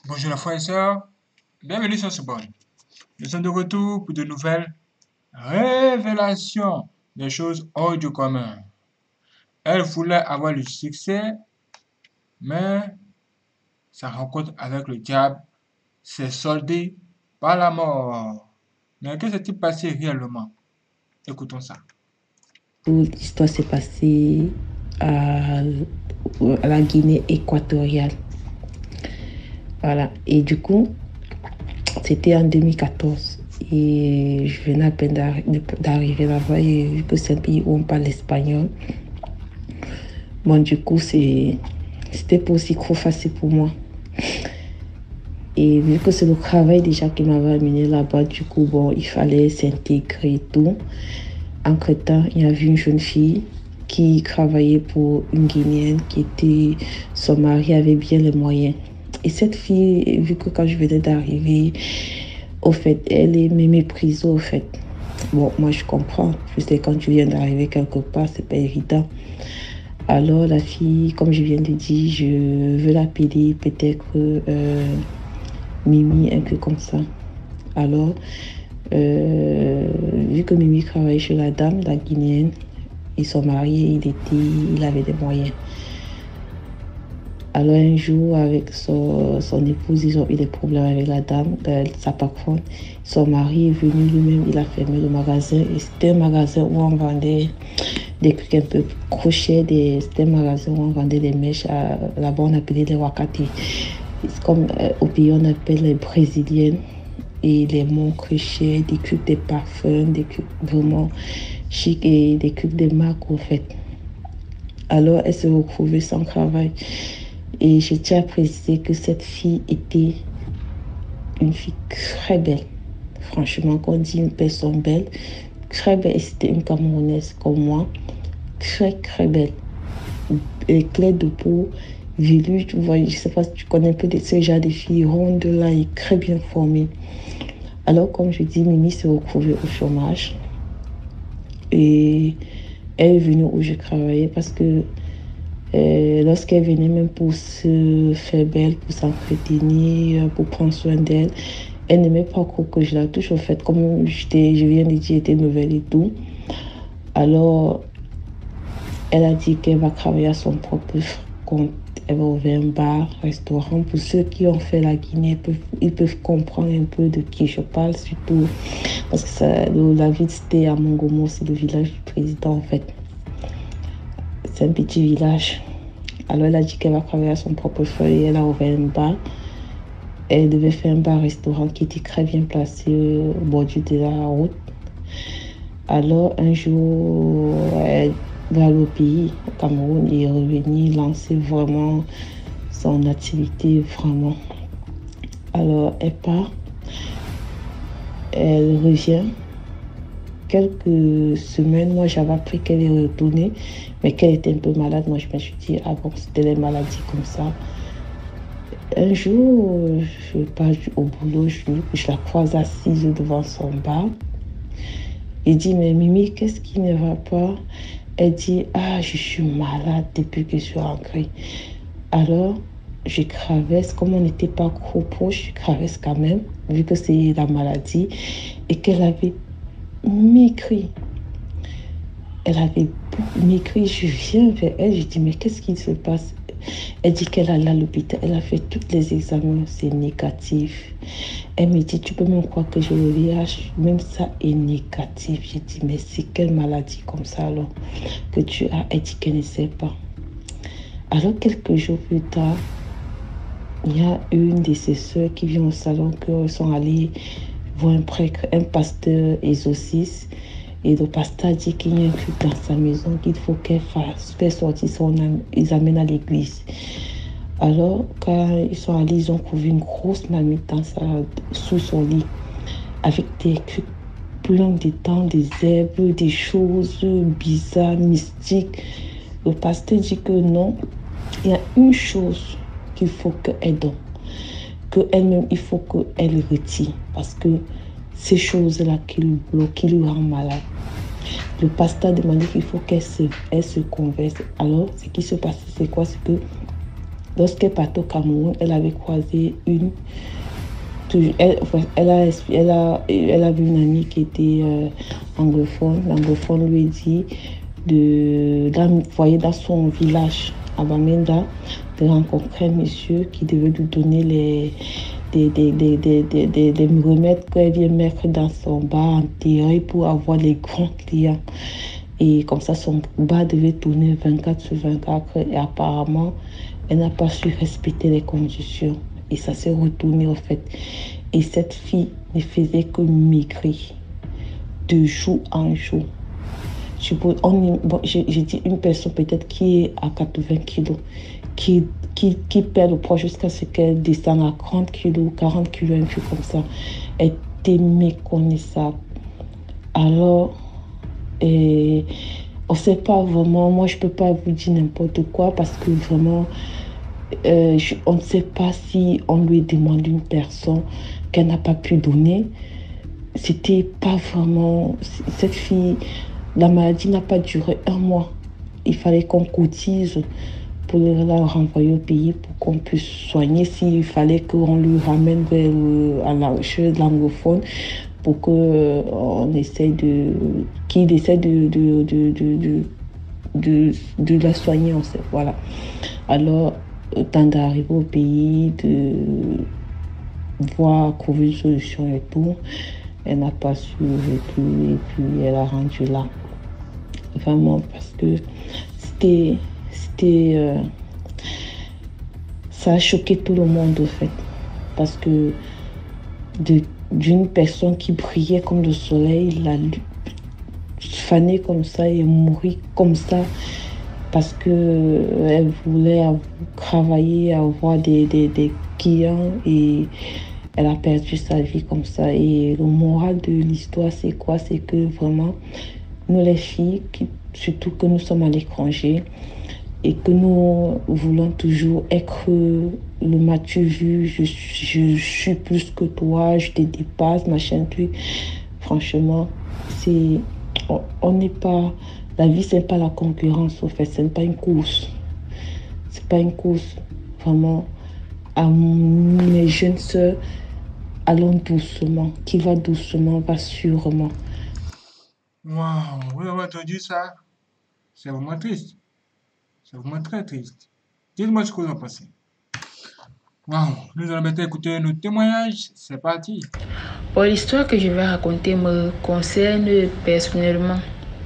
Bonjour la frères et sœurs, bienvenue sur ce bon. Nous sommes de retour pour de nouvelles révélations des choses hors du commun. Elle voulait avoir le succès, mais sa rencontre avec le diable s'est soldée par la mort. Mais que s'est-il passé réellement? Écoutons ça. Toute l'histoire s'est passée à, à la Guinée équatoriale. Voilà. Et du coup, c'était en 2014. Et je venais à peine d'arriver là-bas. Et vu que c'est un pays où on parle espagnol, bon, du coup, c'était pas aussi trop facile pour moi. Et vu que c'est le travail déjà qui m'avait amené là-bas, du coup, bon, il fallait s'intégrer et tout. Entre-temps, il y avait une jeune fille qui travaillait pour une Guinéenne son mari avait bien les moyens. Et cette fille, vu que quand je venais d'arriver, au fait, elle est méprisée, au fait. Bon, moi je comprends. Je sais quand tu viens d'arriver quelque part, c'est pas évident. Alors la fille, comme je viens de dire, je veux l'appeler peut-être Mimi, un peu comme ça. Alors, vu que Mimi travaillait chez la dame, la guinéenne, ils sont mariés, il avait des moyens. Alors un jour, avec son épouse, ils ont eu des problèmes avec la dame, sa patronne. Son mari est venu lui-même, il a fermé le magasin. Et c'était un magasin où on vendait des trucs un peu crochets. C'était un magasin où on vendait des mèches. Là-bas, on appelait les wakati. C'est comme au pays, on appelle les brésiliennes. Et les monts crochets, des trucs de parfums, des trucs vraiment chic et des trucs de marque, en fait. Alors, elle se retrouvait sans travail. Et je tiens à préciser que cette fille était une fille très belle. Franchement, quand on dit une personne belle, très belle, et c'était une Camerounaise comme moi, très très belle. Claire de peau, velue, tu vois, je ne sais pas si tu connais un peu de ce genre de filles rondes là et très bien formées. Alors, comme je dis, Mimi s'est retrouvée au chômage et elle est venue où je travaillais parce que lorsqu'elle venait même pour se faire belle, pour s'entretenir, pour prendre soin d'elle, elle n'aimait pas trop que je la touche. En fait, comme je viens de dire, elle était nouvelle et tout. Alors, elle a dit qu'elle va travailler à son propre compte. Elle va ouvrir un bar, restaurant. Pour ceux qui ont fait la Guinée, ils peuvent comprendre un peu de qui je parle, surtout parce que la ville, c'était à Mongomo, c'est le village du président, en fait. C'est un petit village. Alors, elle a dit qu'elle va travailler à son propre feu et elle a ouvert un bar. Elle devait faire un bar-restaurant qui était très bien placé au bord de la route. Alors, un jour, elle va au pays, au Cameroun, et est revenue lancer vraiment son activité, vraiment. Alors, elle part, elle revient. Quelques semaines, moi, j'avais appris qu'elle est retournée, mais qu'elle était un peu malade. Moi, je me suis dit, ah bon, c'était les maladies comme ça. Un jour, je passe au boulot, je la croise assise devant son bar. Il dit, mais Mimi, qu'est-ce qui ne va pas? Elle dit, ah, je suis malade depuis que je suis rentrée. Alors, je traverse, comme on n'était pas trop proche, je traverse quand même, vu que c'est la maladie, et qu'elle avait maigri. Elle avait maigri, je viens vers elle, je dis, mais qu'est-ce qui se passe? Elle dit qu'elle allait à l'hôpital, elle a fait tous les examens, c'est négatif. Elle me dit, tu peux même croire que j'ai le VIH, même ça est négatif. J'ai dit, mais c'est quelle maladie comme ça alors que tu as? Elle dit qu'elle ne sait pas. Alors quelques jours plus tard, il y a une de ses soeurs qui vient au salon, qui sont allées voir un prêtre, un pasteur exorciste. Et le pasteur dit qu'il y a un truc dans sa maison qu'il faut qu'elle fasse, faire sortir son âme. Ils amènent à l'église. Alors, quand ils sont allés, ils ont trouvé une grosse marmite sous son lit, avec des trucs plein de temps, des herbes, des choses bizarres, mystiques. Le pasteur dit que non, il y a une chose qu'il faut qu'elle donne, qu'elle-même, il faut qu'elle retire, parce que ces choses-là qui lui bloquent, qui lui rendent malade. Le pasteur demandait qu'il faut elle se converse. Alors, ce qui se passait, c'est quoi? C'est que Lorsqu'elle partait au Cameroun, elle avait croisé elle a vu une amie qui était anglophone. L'anglophone lui dit d'envoyer dans son village à Bamenda de rencontrer un monsieur qui devait lui donner des remèdes qu'elle vient mettre dans son bar enterré pour avoir les grands clients. Et comme ça, son bar devait tourner 24 sur 24 et apparemment, elle n'a pas su respecter les conditions. Et ça s'est retourné en fait. Et cette fille ne faisait que maigrir de jour en jour. J'ai dit une personne peut-être qui est à 80 kilos, qui perd le poids jusqu'à ce qu'elle descende à 30 kilos, 40 kilos, un truc comme ça. Elle était méconnaissable. Alors, on ne sait pas vraiment, moi je ne peux pas vous dire n'importe quoi parce que vraiment, on ne sait pas si on lui demande une personne qu'elle n'a pas pu donner. C'était pas vraiment... Cette fille, la maladie n'a pas duré 1 mois. Il fallait qu'on cotise pour la renvoyer au pays pour qu'on puisse soigner. S'il fallait qu'on lui ramène chez l'anglophone pour qu'on essaye qu'il essaie de la soigner, on sait, voilà. Alors, temps d'arriver au pays, de voir trouver une solution et tout, elle n'a pas su et puis elle a rendu là. Vraiment, parce que ça a choqué tout le monde en fait. Parce que d'une personne qui brillait comme le soleil, la fané comme ça et mourir comme ça parce que elle voulait travailler, avoir des clients et elle a perdu sa vie comme ça. Et le moral de l'histoire, c'est quoi? C'est que vraiment, nous les filles, surtout que nous sommes à l'étranger et que nous voulons toujours être le m'as-tu vu, je suis plus que toi, je te dépasse, machin, truc. Franchement, on n'est pas... La vie, c'est pas la concurrence, au fait. Ce n'est pas une course. C'est pas une course. Vraiment, à mes jeunes sœurs, allons doucement. Qui va doucement, va sûrement. Waouh, vous avez entendu ça? C'est vraiment triste. C'est vraiment très triste. Dites-moi ce que vous en pensez. Waouh, nous allons maintenant écouter nos témoignages. C'est parti. Bon, l'histoire que je vais raconter me concerne personnellement.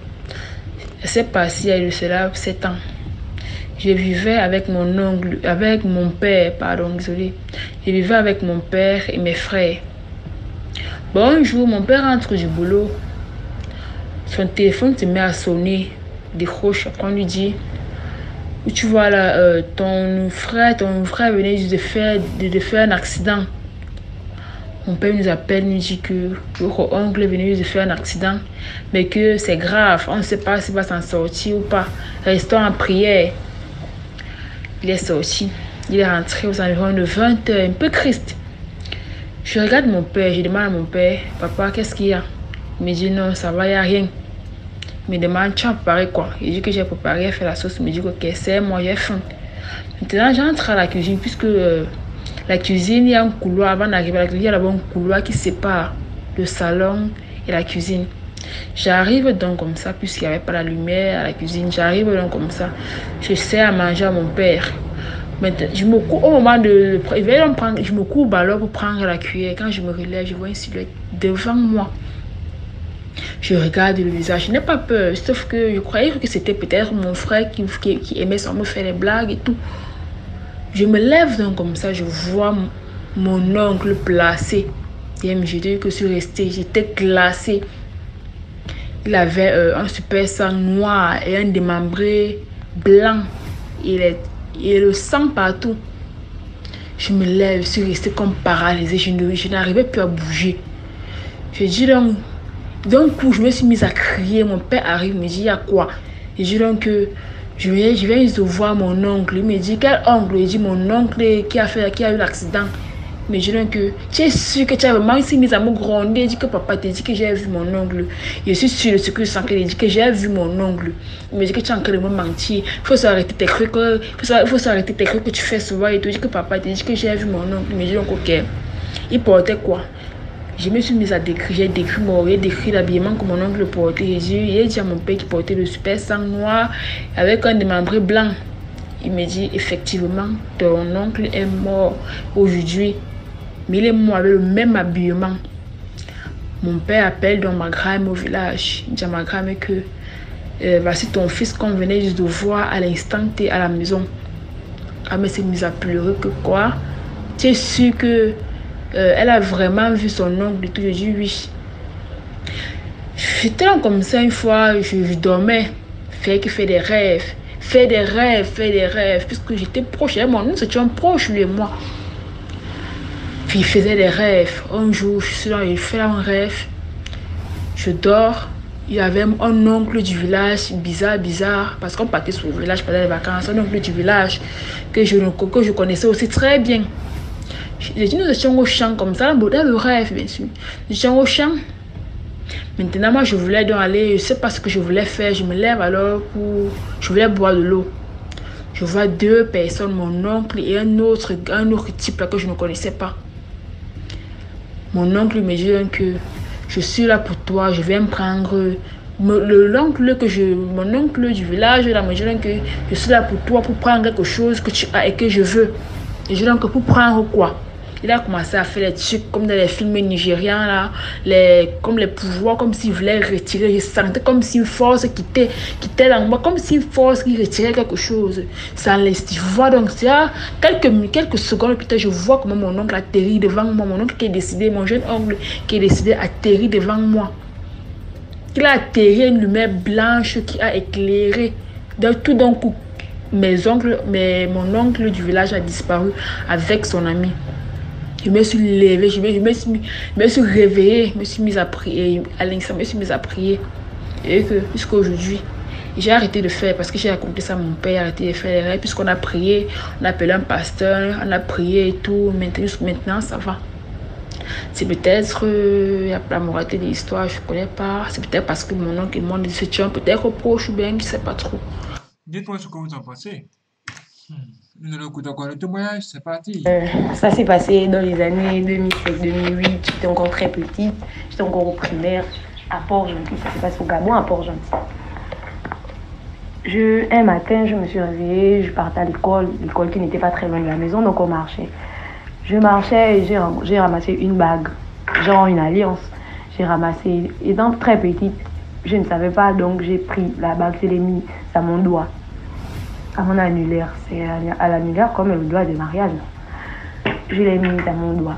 C'est passé il y a de cela 7 ans. Je vivais avec mon père, pardon, désolé. Je vivais avec mon père et mes frères. Bon, un jour, mon père rentre du boulot. Son téléphone se met à sonner. Décroche. Après, on lui dit, tu vois là, ton frère venait juste de faire un accident. Mon père nous appelle, nous dit que votre oncle est venu de faire un accident, mais que c'est grave, on ne sait pas s'il va s'en sortir ou pas. Restons en prière. Il est sorti, il est rentré aux environs de 20h, un peu triste. Je regarde mon père, je demande à mon père, papa, qu'est-ce qu'il y a? Il me dit non, ça va, il n'y a rien. Il me demande, tu as préparé quoi? Il dit que j'ai préparé, fait la sauce, il me dit ok, c'est moi, j'ai faim. Maintenant, j'entre à la cuisine, puisque la cuisine, il y a un couloir. Avant d'arriver à la cuisine, il y a d'abord un couloir qui sépare le salon et la cuisine. J'arrive donc comme ça, puisqu'il n'y avait pas la lumière à la cuisine. J'arrive donc comme ça. Je sers à manger à mon père. Maintenant, je me cours au moment de prendre, je me courbe alors pour prendre la cuillère. Quand je me relève, je vois une silhouette devant moi. Je regarde le visage. Je n'ai pas peur, sauf que je croyais que c'était peut-être mon frère qui aimait sans me faire des blagues et tout. Je me lève donc comme ça, je vois mon oncle placé. Et je dis que je suis restée, j'étais glacée. Il avait un super sang noir et un démembré blanc. Et le sang partout. Je me lève, je suis restée comme paralysée. Je n'arrivais plus à bouger. Je dis donc, d'un coup, je me suis mise à crier. Mon père arrive, me dit, il y a quoi? Je dis donc que je viens de voir mon oncle. Il me dit, quel oncle? Il dit, mon oncle qui a eu l'accident. Il me dit que tu es sûr que tu as vraiment ici mis à me gronder. Il dit que papa t'a dit que j'ai vu mon ongle. Je suis sûr de ce que je sens qu'il dit que j'ai vu mon ongle. Il me dit que tu es en train de me mentir. Il faut s'arrêter tes trucs. Il faut s'arrêter tes trucs que tu fais souvent. Et tout. Il dit que papa t'a dit que j'ai vu mon ongle. Il me dit donc ok. Il portait quoi? Je me suis mise à décrire, j'ai décrit l'habillement que mon oncle portait. J'ai dit à mon père qu'il portait le super sang noir avec un démembré blanc. Il me dit effectivement, ton oncle est mort aujourd'hui, mais il est mort avec le même habillement. Mon père appelle donc ma grand-mère au village. Il dit à ma grand-mère que voici ton fils qu'on venait juste de voir à l'instant T à la maison. Elle s'est mise à pleurer que quoi? Tu es sûr que elle a vraiment vu son oncle et tout? Je dis oui. J'étais là comme ça une fois, je dormais, fait des rêves, puisque j'étais proche. Nous étions proches, lui et moi. Puis il faisait des rêves. Un jour, je suis là, il fait un rêve. Je dors. Il y avait un oncle du village, bizarre, parce qu'on partait sur le village pendant les vacances. Un oncle du village que je connaissais aussi très bien. Nous étions au champ comme ça, dans le rêve, bien sûr. Nous étions au champ. Maintenant, moi, je voulais donc aller, je ne sais pas ce que je voulais faire. Je me lève alors je voulais boire de l'eau. Je vois deux personnes, mon oncle et un autre type là que je ne connaissais pas. Mon oncle me dit que je suis là pour toi, je viens me prendre. Mon oncle du village là me dit que je suis là pour toi, pour prendre quelque chose que tu as et que je veux. Et je dis donc pour prendre quoi? Il a commencé à faire des trucs comme dans les films nigérians là, comme les pouvoirs, comme s'il voulait retirer. Je sentais comme si une force quittait dans moi, comme si une force qui retirait quelque chose. Ça laisse, tu vois, donc ça, quelques secondes plus tard, je vois comment mon oncle atterrit devant moi, mon oncle qui est décidé, mon jeune oncle qui est décidé atterrir devant moi. Il a atterri une lumière blanche qui a éclairé. Tout d'un coup, mon oncle du village a disparu avec son ami. Je me suis levée, je me suis réveillée, je me suis mise à prier. À l'instant, je me suis mise à prier. Et que jusqu'à aujourd'hui, j'ai arrêté de faire parce que j'ai raconté ça à mon père, arrêté de faire les rêves, puisqu'on a prié, on a appelé un pasteur, on a prié et tout. Maintenant, ça va. C'est peut-être la moralité de l'histoire, je ne connais pas. C'est peut-être parce que mon oncle et moi, nous étions peut-être proches ou bien, je ne sais pas trop. Dites-moi ce que vous en pensez. Nous allons écouter encore le témoignage, c'est parti. Ça s'est passé dans les années 2007-2008. J'étais encore très petite. J'étais encore au primaire à Port-Gentil. Ça s'est passé au Gabon à Port-Gentil. Un matin, je me suis réveillée. Je partais à l'école qui n'était pas très loin de la maison, donc on marchait. Je marchais et j'ai ramassé une bague, genre une alliance. J'ai ramassé, étant très petite, je ne savais pas, donc j'ai pris la bague, je l'ai mis à mon doigt. À mon annulaire, c'est à l'annulaire comme le doigt de mariage. Je l'ai mis à mon doigt.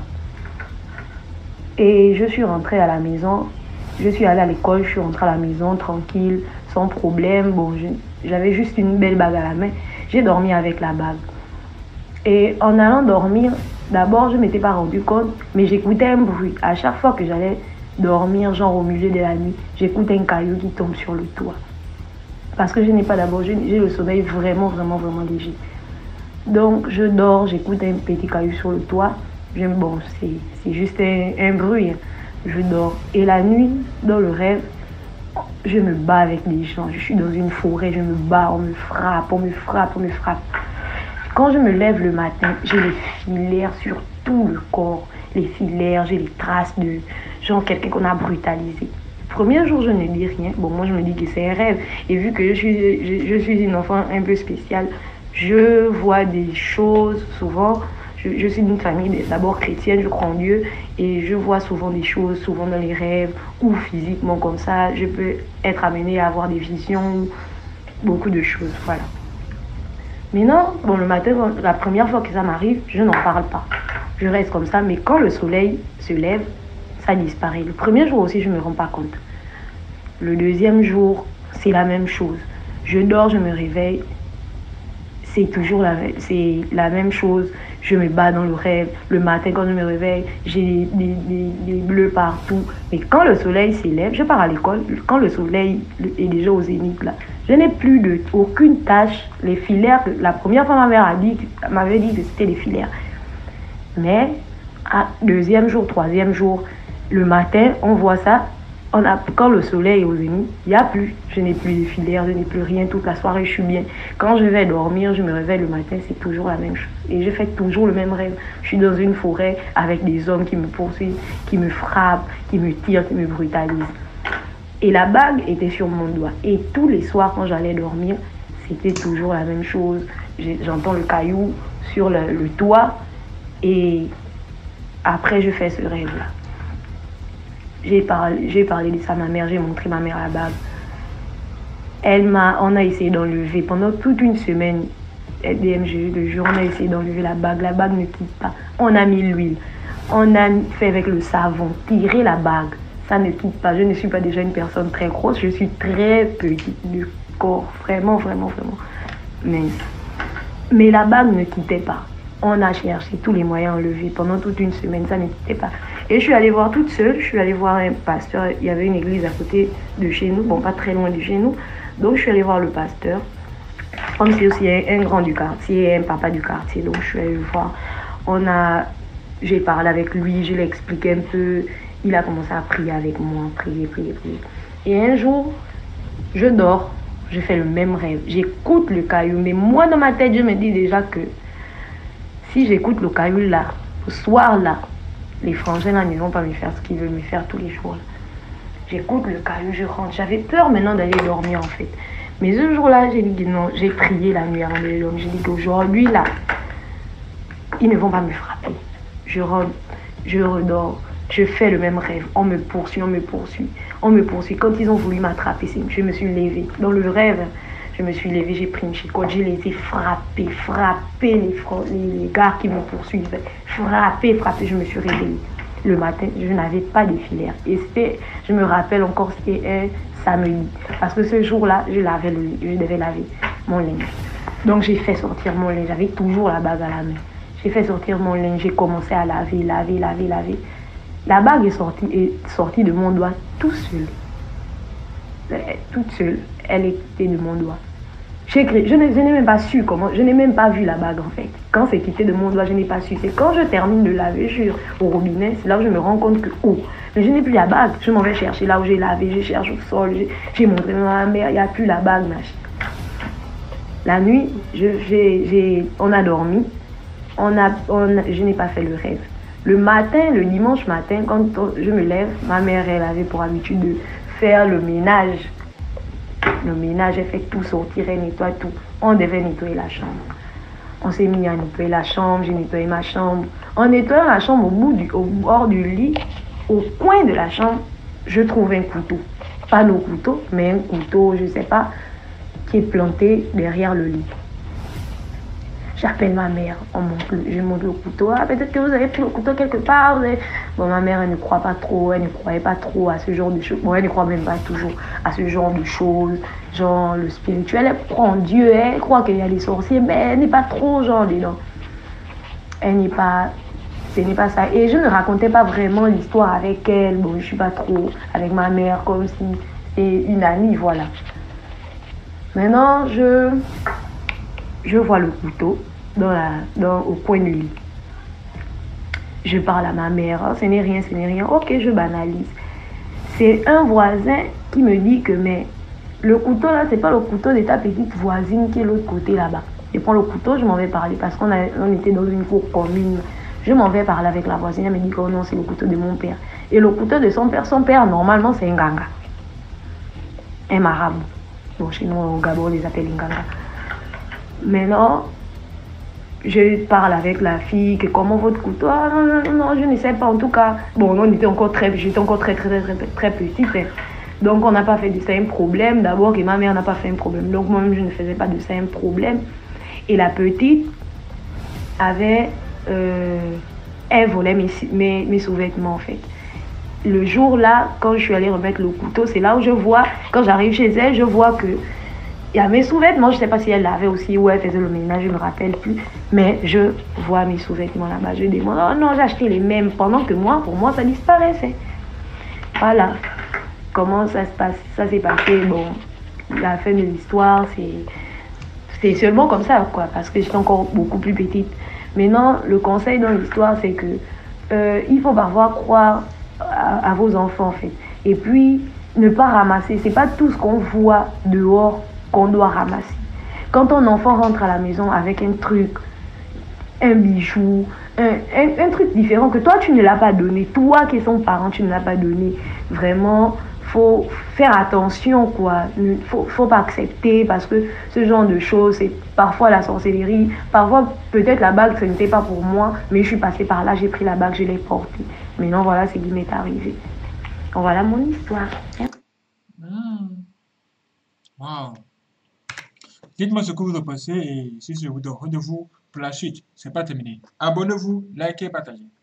Et je suis rentrée à la maison. Je suis allée à l'école, je suis rentrée à la maison tranquille, sans problème. Bon, j'avais juste une belle bague à la main. J'ai dormi avec la bague. Et en allant dormir, d'abord, je ne m'étais pas rendu compte, mais j'écoutais un bruit. À chaque fois que j'allais dormir, genre au milieu de la nuit, j'écoutais un caillou qui tombe sur le toit. Parce que j'ai le sommeil vraiment léger. Donc, je dors, j'écoute un petit caillou sur le toit. Bon, c'est juste un bruit. Je dors. Et la nuit, dans le rêve, je me bats avec des gens. Je suis dans une forêt, je me bats, on me frappe. Quand je me lève le matin, j'ai les filaires sur tout le corps. Les filaires, j'ai les traces de genre quelqu'un qu'on a brutalisé. Premier jour, je ne dis rien. Bon, moi, je me dis que c'est un rêve. Et vu que je suis une enfant un peu spéciale, je vois des choses souvent. Je suis d'une famille d'abord chrétienne, je crois en Dieu. Et je vois souvent des choses, souvent dans les rêves ou physiquement comme ça. Je peux être amenée à avoir des visions, beaucoup de choses. Voilà. Maintenant, bon, le matin, la première fois que ça m'arrive, je n'en parle pas. Je reste comme ça. Mais quand le soleil se lève, ça disparaît. Le premier jour aussi, je ne me rends pas compte. Le deuxième jour, c'est la même chose. Je dors, je me réveille. C'est toujours la même chose. Je me bats dans le rêve. Le matin, quand je me réveille, j'ai des bleus partout. Mais quand le soleil s'élève, je pars à l'école. Quand le soleil est déjà au zénith, là, je n'ai plus aucune tache. Les filaires, la première fois, ma mère m'avait dit que c'était des filaires. Mais Deuxième jour, troisième jour, le matin, on voit ça. Quand le soleil est au zénith, il n'y a plus. Je n'ai plus de filaire, je n'ai plus rien. Toute la soirée, je suis bien. Quand je vais dormir, je me réveille le matin, c'est toujours la même chose. Et je fais toujours le même rêve. Je suis dans une forêt avec des hommes qui me poursuivent, qui me frappent, qui me tirent, qui me brutalisent. Et la bague était sur mon doigt. Et tous les soirs, quand j'allais dormir, c'était toujours la même chose. J'entends le caillou sur le toit. Et après, je fais ce rêve-là. J'ai parlé de ça à ma mère, j'ai montré ma mère la bague. On a essayé d'enlever pendant toute une semaine. DMG, de jour, on a essayé d'enlever la bague ne quitte pas. On a mis l'huile, on a fait avec le savon, tiré la bague, ça ne quitte pas. Je ne suis pas déjà une personne très grosse, je suis très petite du corps, vraiment mince. Mais la bague ne quittait pas. On a cherché tous les moyens à enlever pendant toute une semaine, ça ne quittait pas. Et je suis allée voir toute seule, je suis allée voir un pasteur. Il y avait une église à côté de chez nous, bon, pas très loin de chez nous. Donc, je suis allée voir le pasteur. Comme c'est aussi un grand du quartier, un papa du quartier. Donc, je suis allée le voir. J'ai parlé avec lui, je l'ai expliqué un peu. Il a commencé à prier avec moi, prier. Et un jour, je dors, je fais le même rêve. J'écoute le caillou, mais moi, dans ma tête, je me dis déjà que si j'écoute le caillou là, ce soir-là, les frangins là ne vont pas me faire ce qu'ils veulent me faire tous les jours. J'écoute le caillou, je rentre. J'avais peur maintenant d'aller dormir en fait. Mais ce jour-là, j'ai dit non, j'ai prié la nuit avant d'aller dormir. J'ai dit qu'aujourd'hui là, ils ne vont pas me frapper. Je rentre, je redors, je fais le même rêve. On me poursuit. Quand ils ont voulu m'attraper, je me suis levée. Dans le rêve, je me suis levée, j'ai pris une chicotte, je les ai frappés les gars qui me poursuivaient. Frappés, je me suis réveillée. Le matin, je n'avais pas de filaire. Et je me rappelle encore, c'était un samedi. Parce que ce jour-là, je devais laver mon linge. Donc j'ai fait sortir mon linge, j'avais toujours la bague à la main. J'ai fait sortir mon linge, j'ai commencé à laver. La bague est sortie de mon doigt toute seule. Elle était de mon doigt. Je n'ai même pas su comment, je n'ai même pas vu la bague en fait. Quand c'est quitté de mon doigt, je n'ai pas su. C'est quand je termine de laver, je suis au robinet, c'est là où je me rends compte que, mais je n'ai plus la bague. Je m'en vais chercher là où j'ai lavé, je cherche au sol, j'ai montré à ma mère, il n'y a plus la bague, machin. La nuit, on a dormi, je n'ai pas fait le rêve. Le matin, le dimanche matin, quand je me lève, ma mère, elle avait pour habitude de faire le ménage. Le ménage, elle fait tout sortir, elle nettoie tout. On devait nettoyer la chambre. On s'est mis à nettoyer la chambre, j'ai nettoyé ma chambre. En nettoyant la chambre, au bord du lit, au coin de la chambre, je trouve un couteau. Pas nos couteaux, mais un couteau, je ne sais pas, qui est planté derrière le lit. J'appelle ma mère, je montre le couteau. Peut-être que vous avez pris le couteau quelque part. Bon, ma mère, elle ne croit pas trop, elle ne croyait pas trop à ce genre de choses. Bon, elle ne croit même pas toujours à ce genre de choses, genre le spirituel. Elle croit en Dieu, elle croit qu'il y a des sorciers, mais elle n'est pas trop genre dedans. Ce n'est pas ça. Et je ne racontais pas vraiment l'histoire avec elle. Bon, je ne suis pas trop avec ma mère comme si c'était une amie, voilà. Maintenant, je vois le couteau au coin du lit. Je parle à ma mère, ce n'est rien. Ok, je banalise. C'est un voisin qui me dit que mais le couteau là, c'est pas le couteau de ta petite voisine qui est l'autre côté là-bas. Je prends le couteau, je m'en vais parler parce qu'on était dans une cour commune. Je m'en vais parler avec la voisine, elle me dit que non, c'est le couteau de mon père. Et le couteau de son père, normalement, c'est un ganga. Un marabout. Bon, chez nous, au Gabon, on les appelle un ganga. Maintenant, je parle avec la fille, que comment votre couteau, non, je ne sais pas, en tout cas, bon, j'étais encore très petite, donc on n'a pas fait de ça un problème, d'abord que ma mère n'a pas fait un problème, donc moi-même je ne faisais pas de ça un problème, et la petite elle volait mes sous-vêtements en fait. Le jour là, quand je suis allée remettre le couteau, c'est là où je vois, quand j'arrive chez elle, je vois que il y a mes sous-vêtements, je ne sais pas si elle l'avait aussi ou elle faisait le ménage, je ne me rappelle plus. Mais je vois mes sous-vêtements là-bas. Je demande, oh non, j'ai acheté les mêmes. Pendant que pour moi, ça disparaissait. Voilà. Comment ça se passe? Ça s'est passé, bon, la fin de l'histoire, c'est seulement comme ça, quoi. Parce que j'étais encore beaucoup plus petite. Maintenant, le conseil dans l'histoire, c'est que il faut parfois croire à vos enfants, en fait. Et puis, ne pas ramasser. C'est pas tout ce qu'on voit dehors qu'on doit ramasser. Quand ton enfant rentre à la maison avec un truc, un bijou, un truc différent que toi, tu ne l'as pas donné, toi qui es son parent, tu ne l'as pas donné, vraiment, faut faire attention, quoi. Faut pas accepter parce que ce genre de choses, c'est parfois la sorcellerie. Parfois, peut-être la bague, ce n'était pas pour moi, mais je suis passée par là, j'ai pris la bague, je l'ai portée. Maintenant, voilà ce qui m'est arrivé. Donc, voilà mon histoire. Hmm. Wow. Dites-moi ce que vous en pensez et si je vous donne rendez-vous pour la suite. C'est pas terminé. Abonnez-vous, likez, partagez.